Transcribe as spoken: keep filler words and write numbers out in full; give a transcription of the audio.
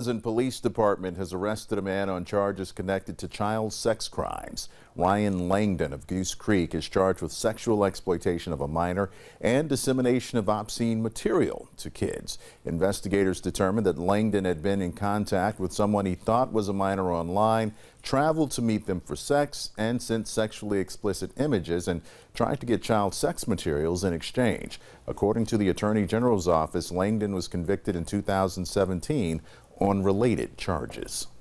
Townsend Police Department has arrested a man on charges connected to child sex crimes. Ryan Langdon of Goose Creek is charged with sexual exploitation of a minor and dissemination of obscene material to kids. Investigators determined that Langdon had been in contact with someone he thought was a minor online, traveled to meet them for sex, and sent sexually explicit images and tried to get child sex materials in exchange. According to the Attorney General's office, Langdon was convicted in two thousand seventeen on related charges.